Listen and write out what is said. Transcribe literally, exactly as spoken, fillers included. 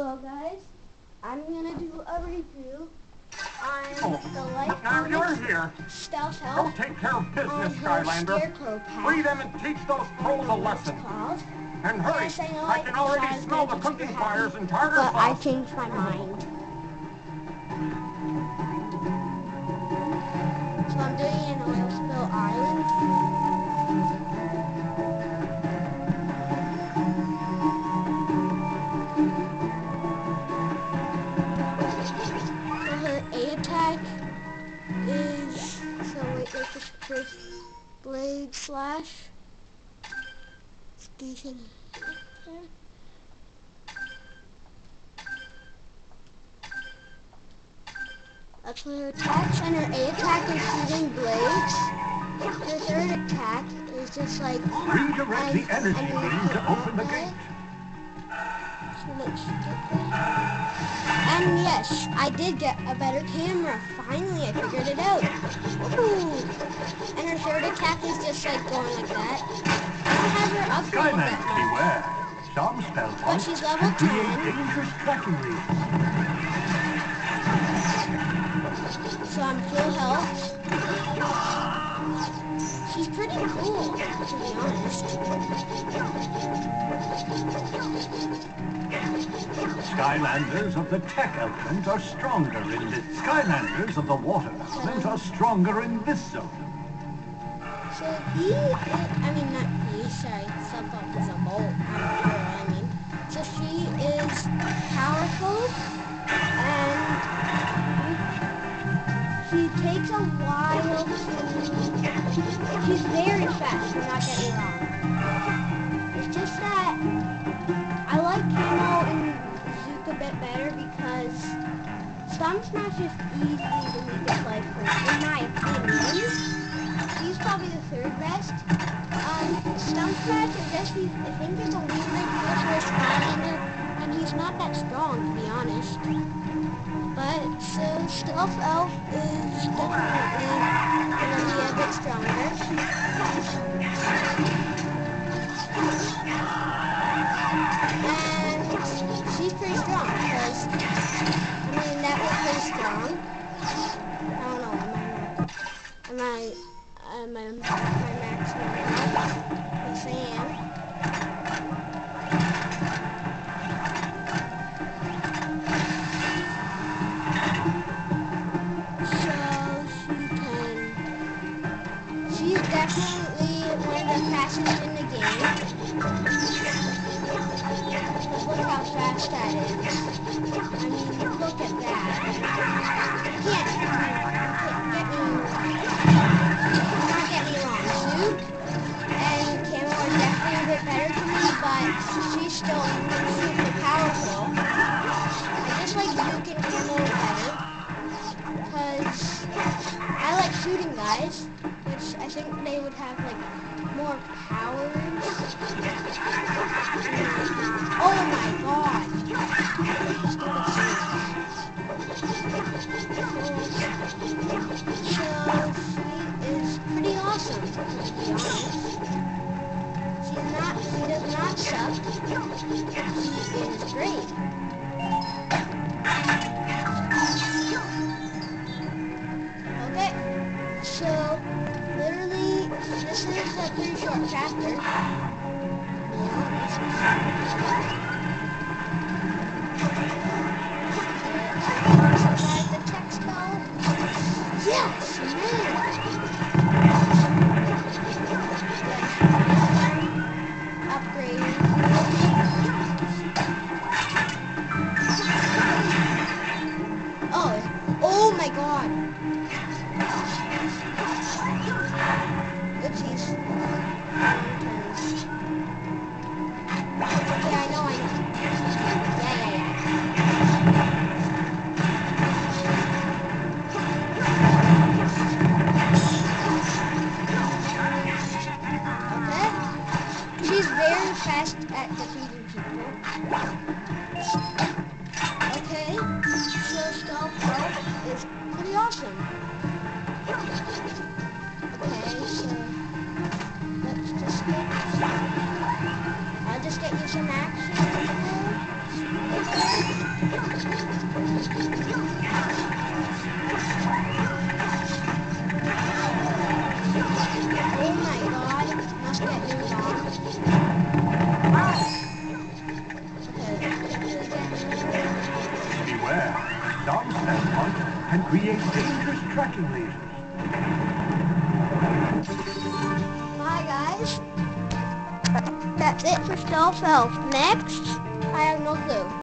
Hello guys, I'm gonna do a review on Oh, the Light now you're Onyx here. Stealth Go Elf take care of on business, her Skylander. Scarecrow pack. Free them and teach those I trolls a don't know what lesson. it's called. And hurry, Yes, I know I I can thought already I was smell gonna the be super cooking happy, fires in Tartar but I Sauce. changed my mind. So I'm doing an oil spill island. A attack is, so wait, like this first blade slash. It's decent. That's what her attacks, and her A attack is shooting blades. Her third attack is just like redirect the energy beam to open the gate. So let's get that. And yes, I did get a better camera. Finally, I figured it out. Ooh. And her third attack is just like going like that. I don't have her upgraded Skylanders, that much. beware. Some spell But points she's level can create ten. dangerous tracking reels. So I'm full health. She's pretty cool, to be honest. Skylanders of the tech element are stronger in this. Skylanders of the water element are stronger in this zone. So he, is, I mean not he, sorry, Self-Help is a mole, I'm sure, I mean. So she is powerful, and she takes a while to, she's very fast, do not get me wrong. It's just that I like Camo and Zook a bit better because Stomp Smash is easy to make this life first, in my opinion. He's probably the third best. Um, Stomp Smash, I guess he's, I think he's a weak link for a Skylander, and he's not that strong, to be honest. But, so, Stealth Elf is definitely gonna be a bit stronger. And she's pretty strong, because, I mean, that was pretty strong. I don't know, am I, am I, Um, my, my maximum health. Yes, I am. So she can. She's definitely one of the fastest in the game. But look how fast that is. I mean, look at that. You can't, you can't get me. Not get me wrong, Zook and Camo are definitely a bit better to me, but she's still super powerful. I just like Zook and Camo better, because I like shooting guys, which I think they would have like more powers. Oh my god! Stupid So, is pretty awesome, to be honest. She's not, she does not suck. She is great. Okay, so literally, this is a pretty short chapter. Yeah, this is survive the text spell. Yes, man! Oh, oh my god. Oopsies. Yeah, I know, I know. Yeah, yeah, yeah. Okay. She's very fast at defeating people. Okay, so Stealth Elf is pretty awesome. Okay, so let's just get, I'll just get you some action. beware. Some standpoint can create dangerous tracking lasers. Bye, guys. That's it for Stealth Elf. Next, I have no clue.